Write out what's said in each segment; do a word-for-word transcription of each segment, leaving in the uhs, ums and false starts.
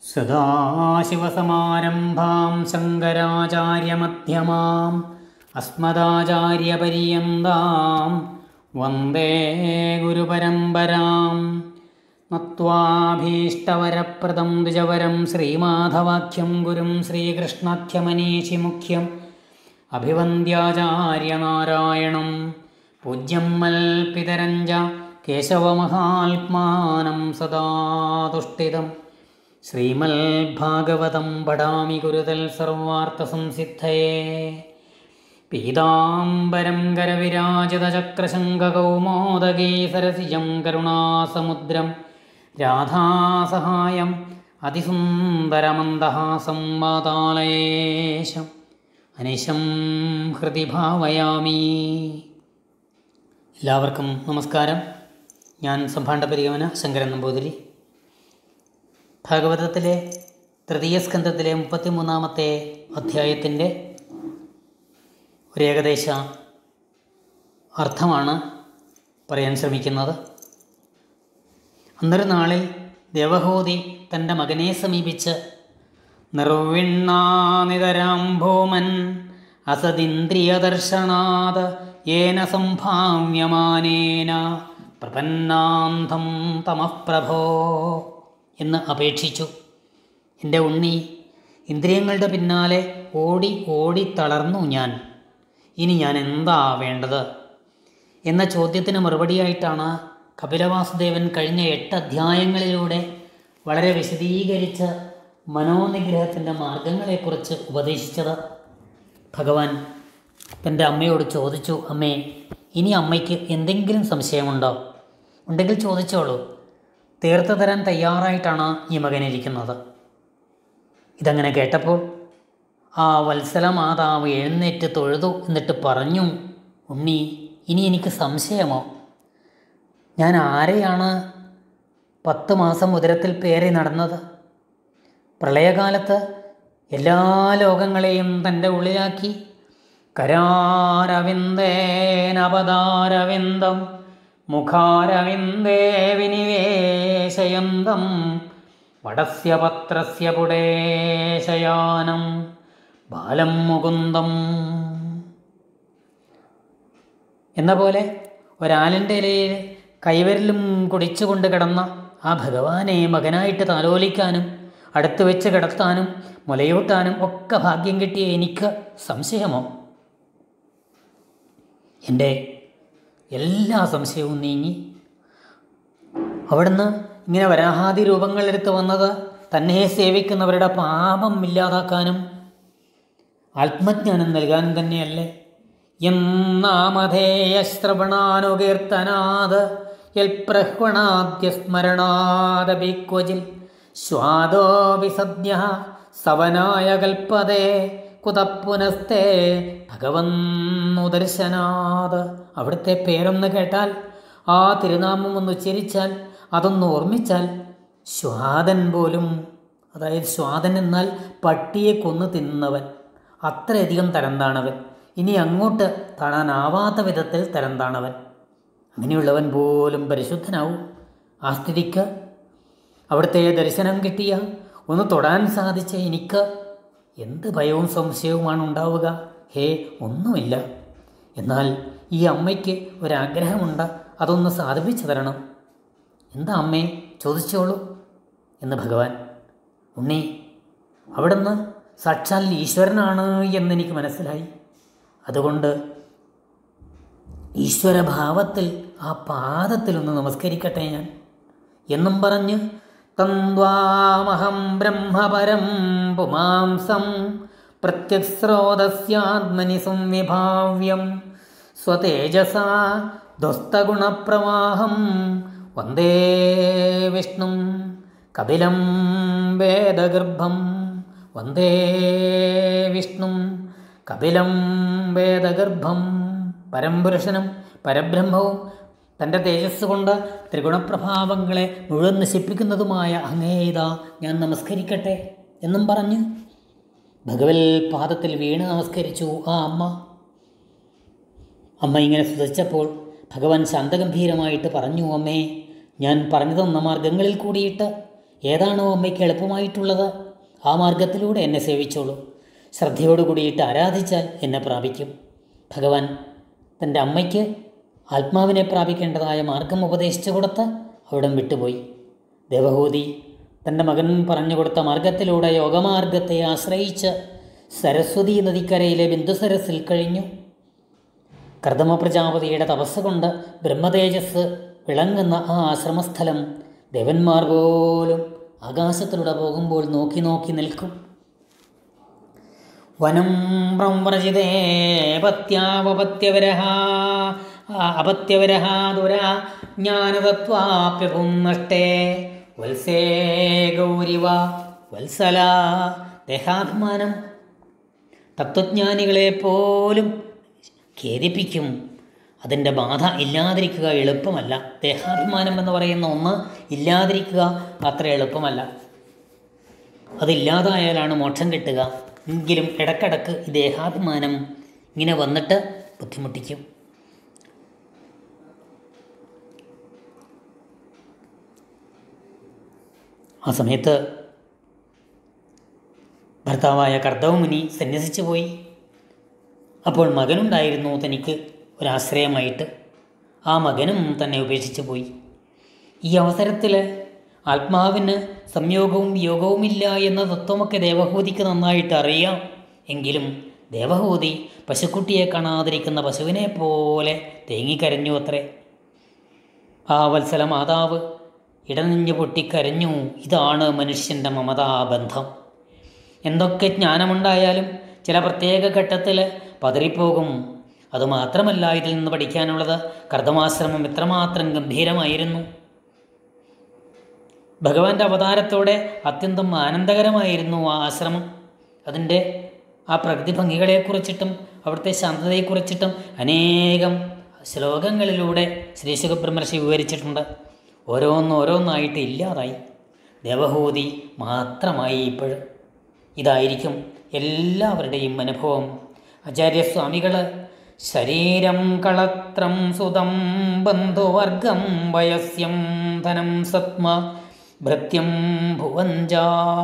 സദാശിവസമാരംഭാം ശങ്കരാചാര്യമധ്യമാം അസ്മദാചാര്യപര്യന്താം വന്ദേ ഗുരുപരമ്പരാം. നത്വാഭീഷ്ടവരപ്രദം ദ്വിജവരം ശ്രീമാധവാഖ്യം ഗുരും ശ്രീകൃഷ്ണാഖ്യമനീഷിമുഖ്യം അഭിവന്ദ്യാചാര്യനാരായണം പൂജ്യം മൽപിതരഞ്ച കേശവമഹാത്മാനം സദാ തുഷ്ടിതം. ശ്രീമദ്ഭാഗവതം പഠാമി ഗുരുതൽ സർവാർത്ഥസംസിദ്ധയേ. പീതാംബരം കരവിരാജിതചക്രശങ്കകൗമോദഗീ സരസിജം കരുണാസമുദ്രം രാധാസഹായം അതിസുന്ദരമന്ദഹാസം വാതാലയേശം അനിശം ഹൃദി ഭാവയാമി. എല്ലാവർക്കും നമസ്കാരം. ഞാൻ സംഭാണ്ഡപരിഗമന ശങ്കരൻ നമ്പൂതിരി. ഭാഗവതത്തിലെ തൃതീയ സ്കന്ധത്തിലെ മുപ്പത്തിമൂന്നാമത്തെ അധ്യായത്തിൻ്റെ ഒരു ഏകദേശ അർത്ഥമാണ് പറയാൻ ശ്രമിക്കുന്നത്. അന്നൊരു നാളിൽ ദേവഹൂതി തൻ്റെ മകനെ സമീപിച്ച് നിർവിണ്ണാനിതരാം ഭൂമൻ അസദിന്ദ്രിയദർശനാത് യേന സംഭാവ്യമാനേന പ്രപന്നാന്തം തമഃപ്രഭോ എന്ന് അപേക്ഷിച്ചു. എൻ്റെ ഉണ്ണി, ഇന്ദ്രിയങ്ങളുടെ പിന്നാലെ ഓടി ഓടി തളർന്നു ഞാൻ. ഇനി ഞാൻ എന്താ വേണ്ടത് എന്ന ചോദ്യത്തിന് മറുപടിയായിട്ടാണ് കപിലവാസുദേവൻ കഴിഞ്ഞ എട്ട് അധ്യായങ്ങളിലൂടെ വളരെ വിശദീകരിച്ച് മനോനിഗ്രഹത്തിൻ്റെ മാർഗങ്ങളെക്കുറിച്ച് ഉപദേശിച്ചത്. ഭഗവാൻ തൻ്റെ അമ്മയോട് ചോദിച്ചു, അമ്മേ, ഇനി അമ്മയ്ക്ക് എന്തെങ്കിലും സംശയമുണ്ടോ? ഉണ്ടെങ്കിൽ ചോദിച്ചോളൂ, തീർത്തു തരാൻ തയ്യാറായിട്ടാണ് ഈ മകനിരിക്കുന്നത്. ഇതങ്ങനെ കേട്ടപ്പോൾ ആ വത്സല മാതാവ് എഴുന്നേറ്റ് തൊഴുതു. എന്നിട്ട് പറഞ്ഞു, ഉണ്ണി, ഇനി എനിക്ക് സംശയമോ? ഞാൻ ആരെയാണ് പത്ത് മാസം ഉദരത്തിൽ പേറി നടന്നത്? പ്രളയകാലത്ത് എല്ലാ ലോകങ്ങളെയും തൻ്റെ ഉള്ളിലാക്കി കരാരവിന്ദേനപദാരവിന്ദം മുഖാരവിന്ദേ വിനിവേശയന്തം വടസ്യ പത്രസ്യ പുടേശയാനം ബാലം മുകുന്ദം എന്ന പോലെ ഒരാലിൻ്റെ ഇലയിൽ കൈവിരലും കുടിച്ചുകൊണ്ട് കിടന്ന ആ ഭഗവാനെ മകനായിട്ട് താലോലിക്കാനും അടുത്ത് വെച്ച് കിടത്താനും മുലയൂട്ടാനും ഒക്കെ ഭാഗ്യം കിട്ടിയ എനിക്ക് സംശയമോ? എൻ്റെ എല്ലാ സംശയവും നീങ്ങി. അവിടുന്ന് ഇങ്ങനെ വരാഹാദി രൂപങ്ങളെടുത്ത് വന്നത് തന്നെ സേവിക്കുന്നവരുടെ പാപം ഇല്ലാതാക്കാനും ആത്മജ്ഞാനം നൽകാനും തന്നെയല്ലേ? എന്നാമധേയശ്രവണാനുകീർത്തനാത് യൽപ്രഹ്വണാദ്യസ്മരണാദപിക്വചിൽ സ്വാദോപി സദ്യ സവനായ കൽപ്പതേ കുതപ്പുനസ്തേ ഭഗവന്നുദർശനാത്. അവിടുത്തെ പേരൊന്ന് കേട്ടാൽ, ആ തിരുനാമം ഒന്ന് ഉച്ചരിച്ചാൽ, അതൊന്ന് ഓർമ്മിച്ചാൽ ശ്വാദൻ പോലും, അതായത് ശ്വാദൻ എന്നാൽ പട്ടിയെ കൊന്നു തിന്നുന്നവൻ, അത്രയധികം തരം താണവൻ, ഇനി അങ്ങോട്ട് കാണാനാവാത്ത വിധത്തിൽ തരം താണവൻ, അങ്ങനെയുള്ളവൻ പോലും പരിശുദ്ധനാവും. ആ സ്ഥിതിക്ക് അവിടുത്തെ ദർശനം കിട്ടിയ, ഒന്ന് തൊടാൻ സാധിച്ച എനിക്ക് എന്ത് ഭയവും സംശയവുമാണ് ഉണ്ടാവുക? ഹേ, ഒന്നുമില്ല. എന്നാൽ ഈ അമ്മയ്ക്ക് ഒരാഗ്രഹമുണ്ട്, അതൊന്ന് സാധിപ്പിച്ചു തരണം. എന്താ അമ്മേ, ചോദിച്ചോളൂ എന്ന് ഭഗവാൻ. ഉണ്ണി, അവിടുന്ന് സാക്ഷാൽ ഈശ്വരനാണ് എന്നെനിക്ക് മനസ്സിലായി. അതുകൊണ്ട് ഈശ്വരഭാവത്തിൽ ആ പാദത്തിലൊന്ന് നമസ്കരിക്കട്ടെ ഞാൻ എന്നും പറഞ്ഞ് തന്വാമഹം ബ്രഹ്മപരം പുമാംസം പ്രത്യക്സ്രോതസ്യാത്മനി സംവിഭാവ്യം സ്വതേജസാ ധ്വസ്തഗുണപ്രവാഹം വന്ദേ വിഷ്ണും കപിലം വേദഗർഭം വന്ദേ വിഷ്ണും കപിലം വേദഗർഭം. പരംപുരുഷനും പരബ്രഹ്മവും തൻ്റെ തേജസ് കൊണ്ട് ത്രിഗുണപ്രഭാവങ്ങളെ മുഴുവൻ നശിപ്പിക്കുന്നതുമായ അങ്ങേയിതാ ഞാൻ നമസ്കരിക്കട്ടെ എന്നും പറഞ്ഞ് ഭഗവൽ പാദത്തിൽ വീണ് നമസ്കരിച്ചു ആ അമ്മ. അമ്മ ഇങ്ങനെ സ്തുതിച്ചപ്പോൾ ഭഗവാൻ ശാന്തഗംഭീരമായിട്ട് പറഞ്ഞു, അമ്മേ, ഞാൻ പറഞ്ഞു തന്ന മാർഗങ്ങളിൽ കൂടിയിട്ട് ഏതാണോ അമ്മയ്ക്ക് എളുപ്പമായിട്ടുള്ളത് ആ മാർഗത്തിലൂടെ എന്നെ സേവിച്ചോളൂ. ശ്രദ്ധയോടു കൂടിയിട്ട് ആരാധിച്ചാൽ എന്നെ പ്രാപിക്കും. ഭഗവാൻ തൻ്റെ അമ്മയ്ക്ക് ആത്മാവിനെ പ്രാപിക്കേണ്ടതായ മാർഗം ഉപദേശിച്ചു കൊടുത്ത് അവിടം വിട്ടുപോയി. ദേവഹൂതി തൻ്റെ മകൻ പറഞ്ഞു കൊടുത്ത മാർഗത്തിലൂടെ യോഗമാർഗത്തെ ആശ്രയിച്ച് സരസ്വതി നദിക്കരയിലെ ബിന്ദുസരസിൽ കഴിഞ്ഞു. കർദമ പ്രജാപതിയുടെ തപസ് കൊണ്ട് ബ്രഹ്മതേജസ് വിളങ്ങുന്ന ആ ആശ്രമസ്ഥലം ദേവന്മാർ പോലും ആകാശത്തിലൂടെ പോകുമ്പോൾ നോക്കി നോക്കി നിൽക്കും. വനം പ്രംവ്രജിതേ പത്യാവപത്യവരഹ അപത്യവരഹ ദുരാ ജ്ഞാനതത്വാപ്യപും നഷ്ടേ വത്സേ ഗൗരിവ വത്സല. ദേഹാഭിമാനം തത്വജ്ഞാനികളെ പോലും ഖേദിപ്പിക്കും. അതിൻ്റെ ബാധ ഇല്ലാതിരിക്കുക എളുപ്പമല്ല. ദേഹാഭിമാനം എന്ന് പറയുന്ന ഒന്ന് ഇല്ലാതിരിക്കുക അത്ര എളുപ്പമല്ല. അതില്ലാതായാലാണ് മോക്ഷം കിട്ടുക. എങ്കിലും ഇടക്കിടക്ക് ഈ ദേഹാഭിമാനം ഇങ്ങനെ വന്നിട്ട് ബുദ്ധിമുട്ടിക്കും. ആ സമയത്ത് ഭർത്താവായ കർദമമുനി സന്യസിച്ചു പോയി. അപ്പോൾ മകനുണ്ടായിരുന്നു തനിക്ക് ഒരാശ്രയമായിട്ട്. ആ മകനും തന്നെ ഉപേക്ഷിച്ചു പോയി. ഈ അവസരത്തിൽ ആത്മാവിന് സംയോഗവും വിയോഗവുമില്ല എന്ന തത്വമൊക്കെ ദേവഹൂതിക്ക് നന്നായിട്ട് അറിയാം. എങ്കിലും ദേവഹൂതി പശുക്കുട്ടിയെ കാണാതിരിക്കുന്ന പശുവിനെ പോലെ തേങ്ങിക്കരഞ്ഞു അത്രേ. ആ വത്സല മാതാവ് ഇടനെഞ്ഞു പൊട്ടിക്കരഞ്ഞു. ഇതാണ് മനുഷ്യൻ്റെ മമതാബന്ധം. എന്തൊക്കെ ജ്ഞാനമുണ്ടായാലും ചില പ്രത്യേക ഘട്ടത്തിൽ പതറിപ്പോകും. അതുമാത്രമല്ല, ഇതിൽ നിന്ന് പഠിക്കാനുള്ളത് കർദമാശ്രമം എത്രമാത്രം ഗംഭീരമായിരുന്നു. ഭഗവാന്റെ അവതാരത്തോടെ അത്യന്തം ആനന്ദകരമായിരുന്നു ആ ആശ്രമം. അതിൻ്റെ ആ പ്രകൃതി ഭംഗികളെക്കുറിച്ചിട്ടും അവിടുത്തെ ശാന്തതയെക്കുറിച്ചിട്ടും അനേകം ശ്ലോകങ്ങളിലൂടെ ശ്രീ ശുകബ്രഹ്മർഷി വിവരിച്ചിട്ടുണ്ട്. ഓരോന്നോരോന്നായിട്ട് ഇല്ലാതായി. ദേവഹൂതി മാത്രമായി ഇപ്പോഴും. ഇതായിരിക്കും എല്ലാവരുടെയും അനുഭവം. ആചാര്യസ്വാമികൾ ശരീരം കളത്രം സുതം ബന്ധുവർഗം വയസ്യം ധനം സത്മ ഭൃത്യം ഭുവഞ്ച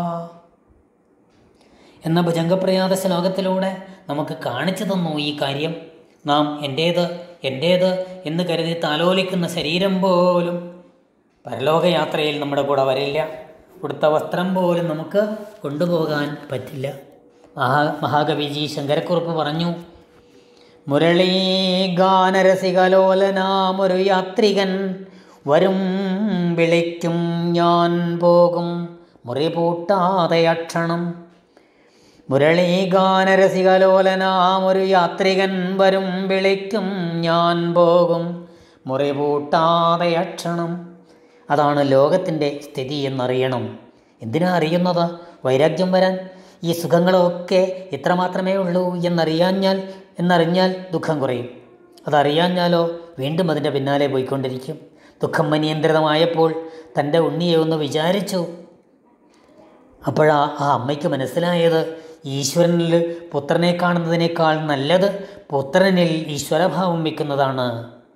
എന്ന ഭുജംഗപ്രയാത ശ്ലോകത്തിലൂടെ നമുക്ക് കാണിച്ചു തന്നു ഈ കാര്യം. നാം എൻ്റേത് എൻ്റേത് എന്ന് കരുതി താലോലിക്കുന്ന ശരീരം പോലും പരലോകയാത്രയിൽ നമ്മുടെ കൂടെ വരില്ല. ഉടുത്ത വസ്ത്രം പോലും നമുക്ക് കൊണ്ടുപോകാൻ പറ്റില്ല. മഹാ മഹാകവി ജി ശങ്കരക്കുറുപ്പ് പറഞ്ഞു, മുരളീ ഗാനരസികലോലനാമൊരു യാത്രികൻ വരും വിളിക്കും ഞാൻ പോകും മുറി പൂട്ടാതെ അക്ഷണം. മുരളീ ഗാനരസികലോലനാമൊരു യാത്രികൻ വരും വിളിക്കും ഞാൻ പോകും മുറി പൂട്ടാതെ അക്ഷണം. അതാണ് ലോകത്തിൻ്റെ സ്ഥിതി എന്നറിയണം. എന്തിനാ അറിയുന്നത്? വൈരാഗ്യം വരാൻ. ഈ സുഖങ്ങളൊക്കെ ഇത്ര മാത്രമേ ഉള്ളൂ എന്നറിയാഞ്ഞാൽ എന്നറിഞ്ഞാൽ ദുഃഖം കുറയും. അതറിയാഞ്ഞാലോ വീണ്ടും അതിൻ്റെ പിന്നാലെ പോയിക്കൊണ്ടിരിക്കും. ദുഃഖം അനിയന്ത്രിതമായപ്പോൾ തൻ്റെ ഉണ്ണിയെ ഒന്ന് വിചാരിച്ചു. അപ്പോഴാ ആ അമ്മയ്ക്ക് മനസ്സിലായത് ഈശ്വരനിൽ പുത്രനെ കാണുന്നതിനേക്കാൾ നല്ലത് പുത്രനിൽ ഈശ്വരഭാവം വയ്ക്കുന്നതാണ്.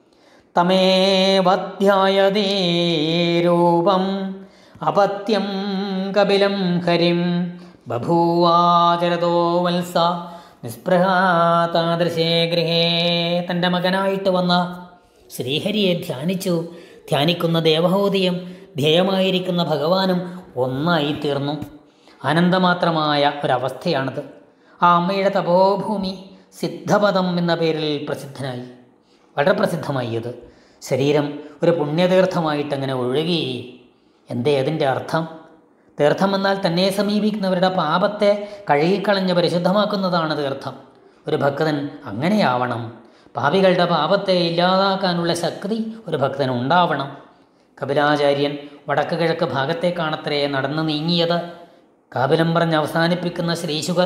തമേവധ്യായതേ രൂപം അപത്യം കപിലം ഹരിം ബഭൂവാചരതോ വത്സ നിസ്പൃഹാതാദൃശേ ഗൃഹേ. തൻ്റെ മകനായിട്ട് വന്ന ശ്രീഹരിയെ ധ്യാനിച്ചു. ധ്യാനിക്കുന്ന ദേവഹൂതിയും ധ്യേയമായിരിക്കുന്ന ഭഗവാനും ഒന്നായി തീർന്നു. ആനന്ദമാത്രമായ ഒരവസ്ഥയാണത്. ആ അമ്മയുടെ തപോഭൂമി സിദ്ധപദം എന്ന പേരിൽ പ്രസിദ്ധനായി. വളരെ പ്രസിദ്ധമായി. അത് ശരീരം ഒരു പുണ്യതീർത്ഥമായിട്ടങ്ങനെ ഒഴുകി. എന്തേ അതിൻ്റെ അർത്ഥം? തീർത്ഥം എന്നാൽ തന്നെ സമീപിക്കുന്നവരുടെ പാപത്തെ കഴുകിക്കളഞ്ഞ് പരിശുദ്ധമാക്കുന്നതാണ് തീർത്ഥം. ഒരു ഭക്തൻ അങ്ങനെയാവണം. പാപികളുടെ പാപത്തെ ഇല്ലാതാക്കാനുള്ള ശക്തി ഒരു ഭക്തന് ഉണ്ടാവണം. കപിലാചാര്യൻ വടക്ക് കിഴക്ക് ഭാഗത്തേക്കാണത്രേ നടന്നു നീങ്ങിയത്. കാപിലം പറഞ്ഞ് അവസാനിപ്പിക്കുന്ന ശ്രീശുകർ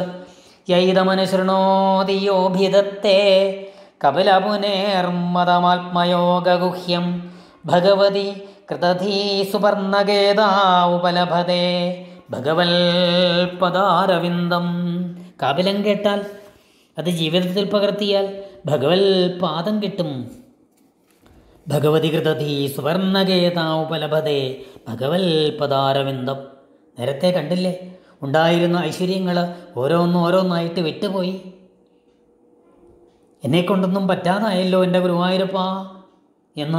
യൈതമനുശൃണോതിയോഭിതത്തെ കപിലപുനേർമതമാത്മയോഗഗുഹ്യം ഭഗവതി കൃതധീ സുവർണഗേദാ ഉപലഭതേ ഭഗവൽ പദാരവിന്ദം. കാപിലം കേട്ടാൽ അത് ജീവിതത്തിൽ പകർത്തിയാൽ ഭഗവൽ പാദം കിട്ടും. ഭഗവതി കൃതധീ സുവർണകേതാവുപലഭതേ ഭഗവൽപദാരവിന്ദം. നേരത്തെ കണ്ടില്ലേ, ഉണ്ടായിരുന്ന ഐശ്വര്യങ്ങൾ ഓരോന്നോരോന്നായിട്ട് വിട്ടുപോയി. എന്നെക്കൊണ്ടൊന്നും പറ്റാതായല്ലോ എൻ്റെ ഗുരുവായൂരപ്പ എന്ന്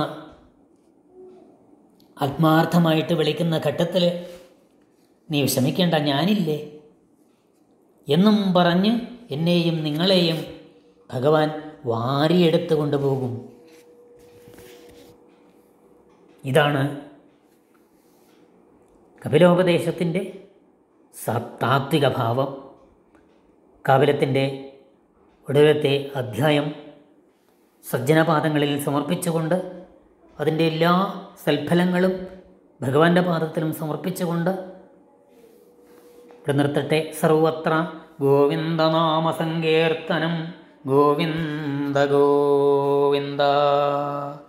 ആത്മാർത്ഥമായിട്ട് വിളിക്കുന്ന ഘട്ടത്തിൽ നീ വിഷമിക്കേണ്ട, ഞാനില്ലേ എന്നും പറഞ്ഞ് എന്നെയും നിങ്ങളെയും ഭഗവാൻ വാരിയെടുത്ത് കൊണ്ടുപോകും. ഇതാണ് കപിലോപദേശത്തിൻ്റെ താത്വിക ഭാവം. കാപിലത്തിൻ്റെ ഒടുവിലത്തെ അധ്യായം സജ്ജനപാദങ്ങളിൽ സമർപ്പിച്ചുകൊണ്ട് അതിൻ്റെ എല്ലാ സൽഫലങ്ങളും ഭഗവാന്റെ പാദത്തിലും സമർപ്പിച്ചുകൊണ്ട് ഇവിടെ നിർത്തട്ടെ. സർവത്ര ഗോവിന്ദനാമസങ്കീർത്തനം. ഗോവിന്ദ ഗോവിന്ദ.